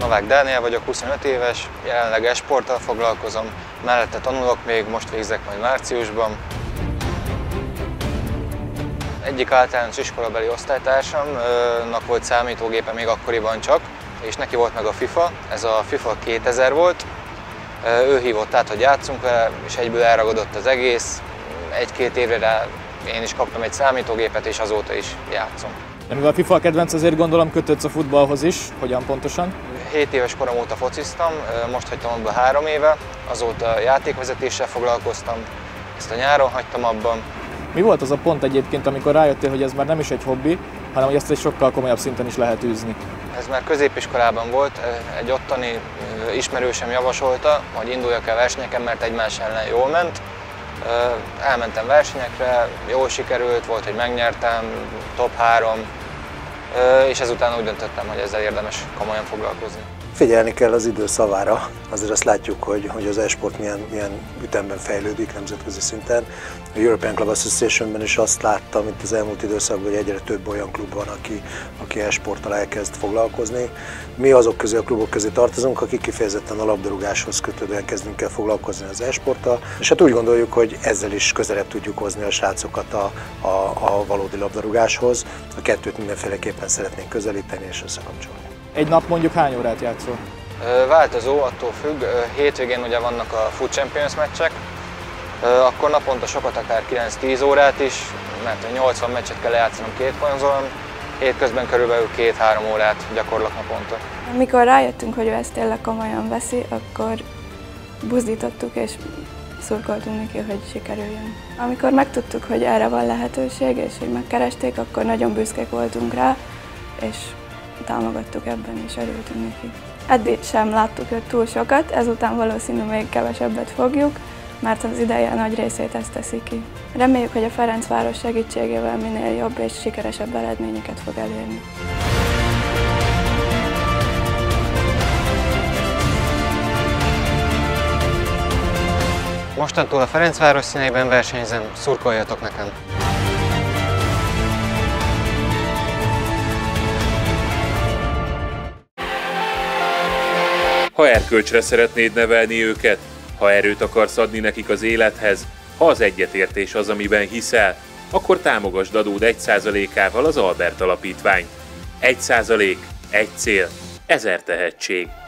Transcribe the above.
Novák Dániel vagyok, 25 éves, jelenleg e-sporttal foglalkozom, mellette tanulok még, most végzek majd márciusban. Egyik általános iskolabeli osztálytársamnak volt számítógépe még akkoriban csak, és neki volt meg a FIFA, ez a FIFA 2000 volt. Ő hívott át, hogy játszunk vele, és egyből elragadott az egész. Egy-két évre én is kaptam egy számítógépet, és azóta is játszom. De mivel a FIFA a kedvenc, azért gondolom kötődsz a futballhoz is. Hogyan pontosan? 7 éves korom óta fociztam, most hagytam abba 3 éve, azóta játékvezetéssel foglalkoztam, ezt a nyáron hagytam abban. Mi volt az a pont egyébként, amikor rájöttél, hogy ez már nem is egy hobbi, hanem hogy ezt egy sokkal komolyabb szinten is lehet űzni? Ez már középiskolában volt, egy ottani ismerősem javasolta, hogy induljak el versenyeken, mert egymás ellen jól ment. Elmentem versenyekre, jól sikerült, volt, hogy megnyertem, top 3, és ezután úgy döntöttem, hogy ezzel érdemes komolyan foglalkozni. Figyelni kell az idő szavára, azért azt látjuk, hogy az e-sport milyen ütemben fejlődik nemzetközi szinten. A European Club Associationben is azt láttam itt az elmúlt időszakban, hogy egyre több olyan klub van, aki e-sporttal elkezd foglalkozni. Mi azok közé, a klubok közé tartozunk, akik kifejezetten a labdarúgáshoz kötődően kezdünk el foglalkozni az e-sporttal, és hát úgy gondoljuk, hogy ezzel is közelebb tudjuk hozni a srácokat a valódi labdarúgáshoz. A kettőt mindenféleképpen szeretnénk közelíteni és összekapcsolni. Egy nap mondjuk hány órát játszol? Változó, attól függ. Hétvégén ugye vannak a Foot Champions meccsek, akkor naponta sokat, akár 9-10 órát is, mert 80 meccset kell lejátszanom 2 konzolon, hétközben körülbelül 2-3 órát gyakorlok naponta. Amikor rájöttünk, hogy ő ezt tényleg komolyan veszi, akkor buzdítottuk és szurkoltunk neki, hogy sikerüljön. Amikor megtudtuk, hogy erre van lehetőség és hogy megkeresték, akkor nagyon büszkék voltunk rá, és támogattuk ebben és örültünk neki. Eddig sem láttuk őt túl sokat, ezután valószínű még kevesebbet fogjuk, mert az ideje nagy részét ezt teszi ki. Reméljük, hogy a Ferencváros segítségével minél jobb és sikeresebb eredményeket fog elérni. Mostantól a Ferencváros színeiben versenyzem, szurkoljatok nekem! Ha erkölcsre szeretnéd nevelni őket, ha erőt akarsz adni nekik az élethez, ha az egyetértés az, amiben hiszel, akkor támogasd adód 1%-ával az Albert Alapítványt. 1%, egy cél, 1000 tehetség.